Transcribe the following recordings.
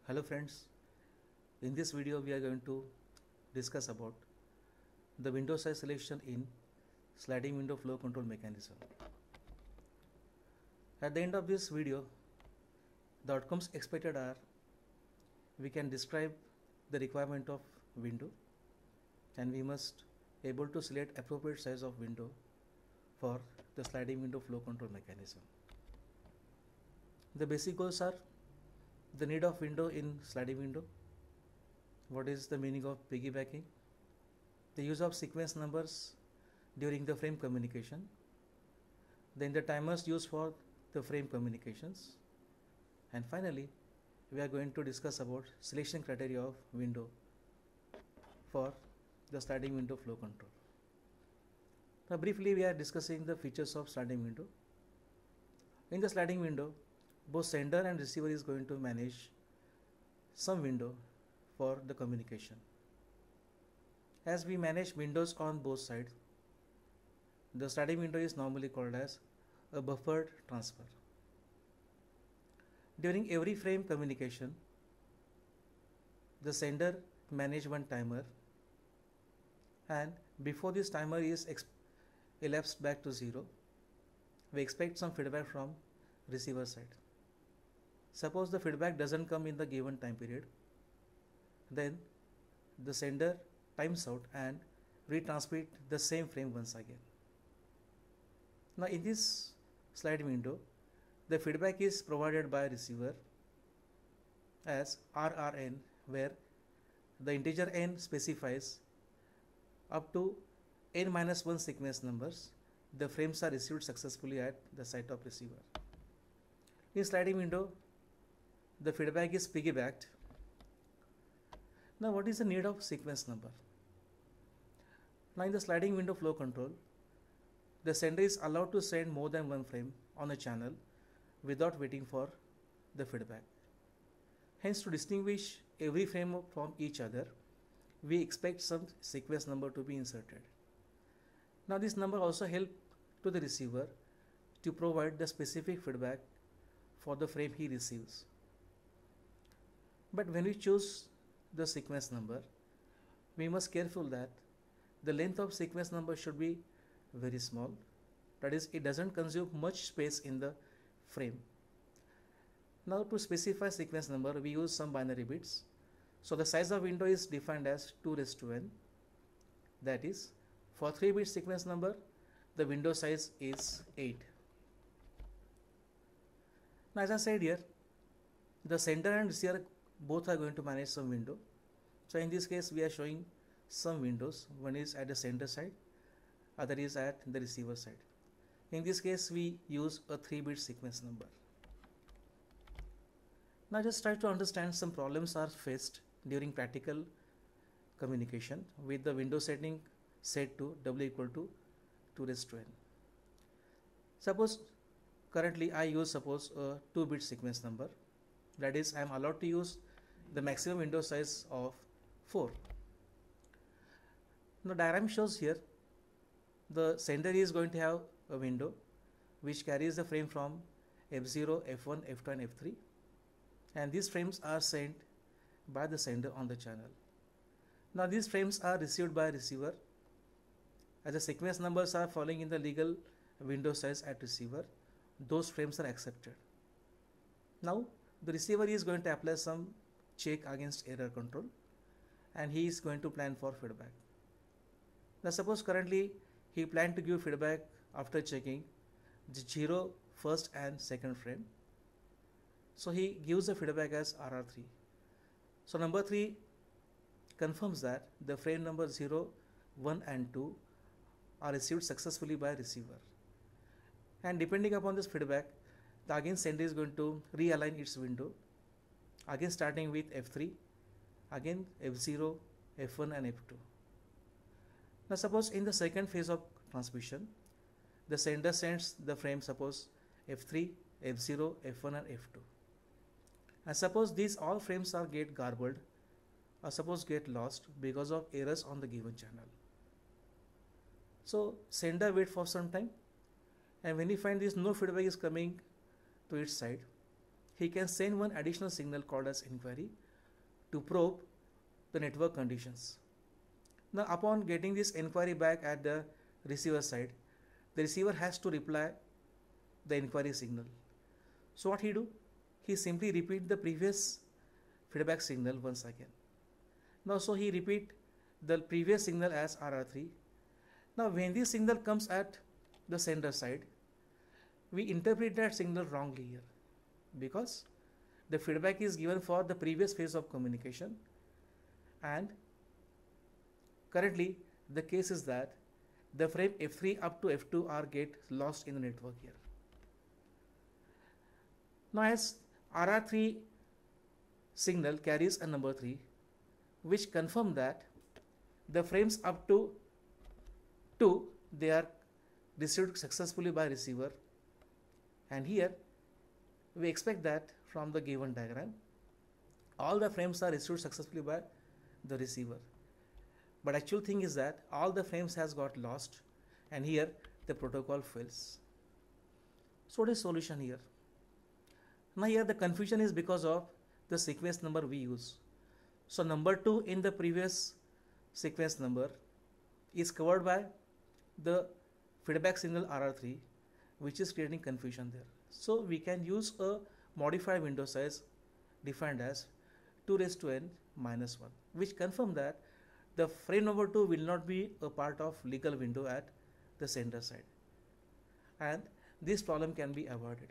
Hello friends, in this video we are going to discuss about the window size selection in sliding window flow control mechanism. At the end of this video, the outcomes expected are we can describe the requirement of window and we must able to select appropriate size of window for the sliding window flow control mechanism. The basic goals are the need of window in sliding window, what is the meaning of piggybacking, the use of sequence numbers during the frame communication, then the timers used for the frame communications, and finally we are going to discuss about selection criteria of window for the sliding window flow control. Now briefly we are discussing the features of sliding window. In the sliding window, both sender and receiver is going to manage some window for the communication. As we manage windows on both sides, the sliding window is normally called as a buffered transfer. During every frame communication, the sender manage one timer, and before this timer is elapsed back to 0, we expect some feedback from receiver side. Suppose the feedback doesn't come in the given time period, then the sender times out and retransmit the same frame once again. Now in this slide window, the feedback is provided by receiver as RRN, where the integer n specifies up to n-1 sequence numbers the frames are received successfully at the site of receiver. In sliding window, the feedback is piggybacked. Now what is the need of sequence number? Now in the sliding window flow control, the sender is allowed to send more than one frame on a channel without waiting for the feedback. Hence, to distinguish every frame from each other, we expect some sequence number to be inserted. Now this number also helps to the receiver to provide the specific feedback for the frame he receives. But when we choose the sequence number, we must be careful that the length of sequence number should be very small. That is, it doesn't consume much space in the frame. Now to specify sequence number, we use some binary bits. So the size of window is defined as 2^n. That is, for 3-bit sequence number, the window size is 8. Now as I said here, the sender and receiver both are going to manage some window. So in this case, we are showing some windows. One is at the sender side, other is at the receiver side. In this case, we use a 3-bit sequence number. Now just try to understand some problems are faced during practical communication with the window setting set to W equal to 2^n. Suppose currently I use a 2-bit sequence number. That is, I am allowed to use the maximum window size of 4. Now diagram shows here the sender is going to have a window which carries the frame from F0, F1, F2 and F3, and these frames are sent by the sender on the channel. Now these frames are received by receiver. As the sequence numbers are falling in the legal window size at receiver, those frames are accepted. Now the receiver is going to apply some check against error control and he is going to plan for feedback. Now suppose currently he planned to give feedback after checking the 0 first and second frame. So he gives the feedback as RR3. So number 3 confirms that the frame number 0, 1 and 2 are received successfully by receiver. And depending upon this feedback, the again sender is going to realign its window, again starting with F3, again F0, F1 and F2. Now suppose in the second phase of transmission, the sender sends the frame suppose F3, F0, F1 and F2. And suppose these all frames are get garbled or suppose get lost because of errors on the given channel. So sender wait for some time, and when you find this no feedback is coming to its side, he can send one additional signal called as inquiry to probe the network conditions. Now, upon getting this inquiry back at the receiver side, the receiver has to reply the inquiry signal. So what he do? He simply repeat the previous feedback signal once again. Now, so he repeat the previous signal as RR3. Now, when this signal comes at the sender side, we interpret that signal wrongly here, because the feedback is given for the previous phase of communication, and currently the case is that the frame F3 up to F2 are get lost in the network here. Now, as RR3 signal carries a number 3, which confirm that the frames up to 2 they are received successfully by receiver, and here we expect that from the given diagram all the frames are received successfully by the receiver, but actual thing is that all the frames has got lost, and here the protocol fails. So what is solution here? Now here the confusion is because of the sequence number we use. So number 2 in the previous sequence number is covered by the feedback signal RR3, which is creating confusion there. So we can use a modified window size defined as 2 raised to n minus 1, which confirm that the frame number 2 will not be a part of legal window at the sender side, and this problem can be avoided.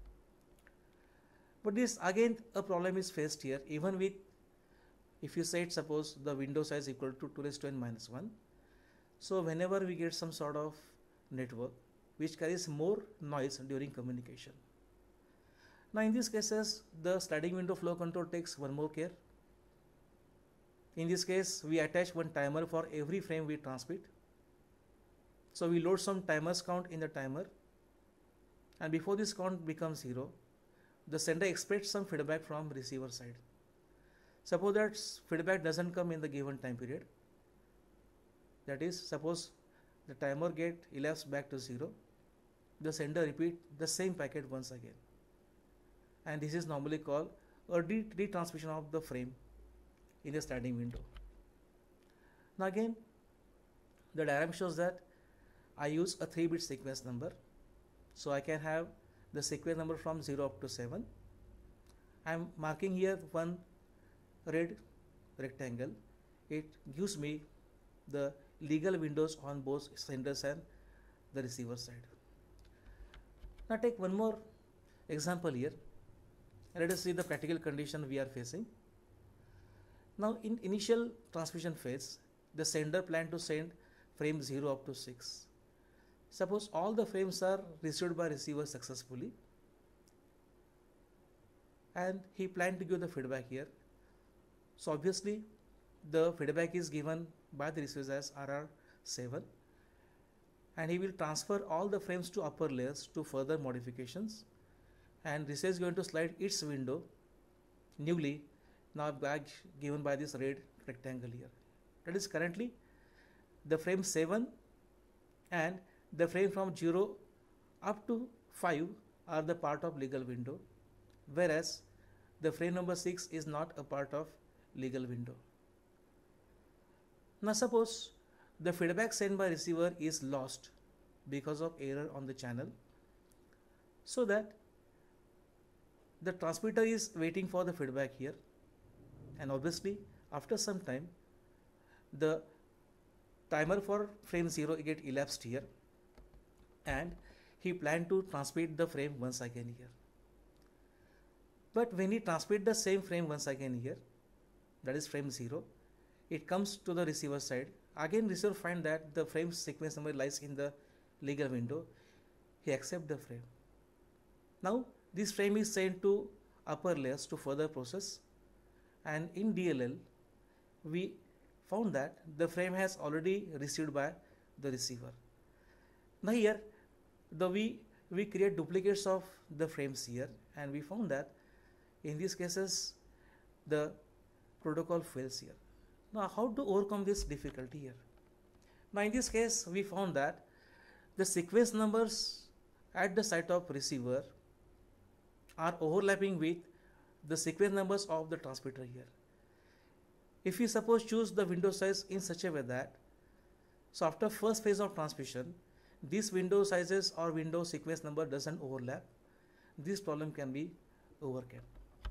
But this again a problem is faced here, even with, if you say suppose the window size equal to 2 raised to n minus 1. So whenever we get some sort of network which carries more noise during communication. Now in these cases the sliding window flow control takes one more care. In this case we attach one timer for every frame we transmit. So we load some timers count in the timer, and before this count becomes 0, the sender expects some feedback from receiver side. Suppose that feedback doesn't come in the given time period, that is suppose the timer get elapsed back to 0, the sender repeat the same packet once again, and this is normally called a retransmission of the frame in the sliding window. Now again the diagram shows that I use a 3-bit sequence number, so I can have the sequence number from 0 up to 7. I am marking here one red rectangle. It gives me the legal windows on both senders and the receiver side. Now take one more example here. Let us see the practical condition we are facing. Now in initial transmission phase, the sender planned to send frame 0 up to 6. Suppose all the frames are received by receiver successfully, and he planned to give the feedback here. So obviously the feedback is given by the receiver as RR7, and he will transfer all the frames to upper layers to further modifications, and receiver is going to slide its window newly now back given by this red rectangle here. That is currently the frame 7 and the frame from 0 up to 5 are the part of legal window, whereas the frame number 6 is not a part of legal window. Now suppose the feedback sent by receiver is lost because of error on the channel, so that the transmitter is waiting for the feedback here, and obviously after some time the timer for frame 0 get elapsed here, and he planned to transmit the frame once again here. But when he transmit the same frame once again here, that is frame 0, it comes to the receiver side. Again receiver find that the frame sequence number lies in the legal window. He accept the frame. Now this frame is sent to upper layers to further process, and in DLL we found that the frame has already received by the receiver. Now here we create duplicates of the frames here, and we found that in these cases the protocol fails here. Now how to overcome this difficulty here? Now in this case we found that the sequence numbers at the site of receiver are overlapping with the sequence numbers of the transmitter here. If we suppose choose the window size in such a way that, so after first phase of transmission, this window sizes or window sequence number doesn't overlap, this problem can be overcome.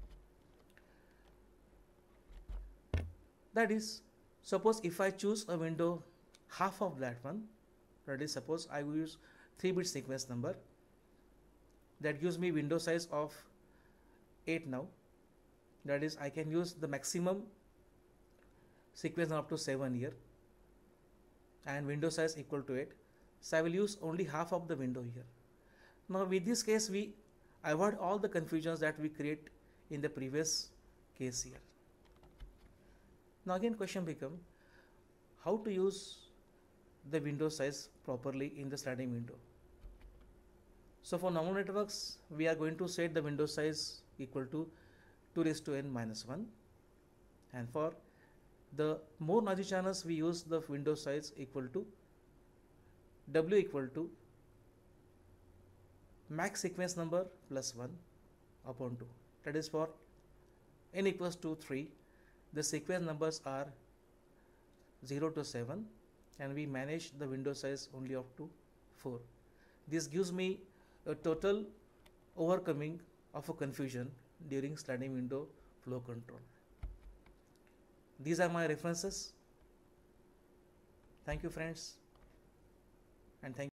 That is, suppose if I choose a window half of that one, that is, suppose I will use 3-bit sequence number, that gives me window size of 8 now. That is, I can use the maximum sequence up to 7 here, and window size equal to 8. So I will use only half of the window here. Now with this case, we avoid all the confusions that we create in the previous case here. Now again question become, how to use the window size properly in the sliding window. So for normal networks, we are going to set the window size equal to 2 raised to n minus 1, and for the more noisy channels, we use the window size equal to W equal to max sequence number plus 1 upon 2. That is, for n equals to 3, the sequence numbers are 0 to 7, and we manage the window size only up to 4. This gives me a total overcoming of a confusion during sliding window flow control. These are my references. Thank you friends, and thank you.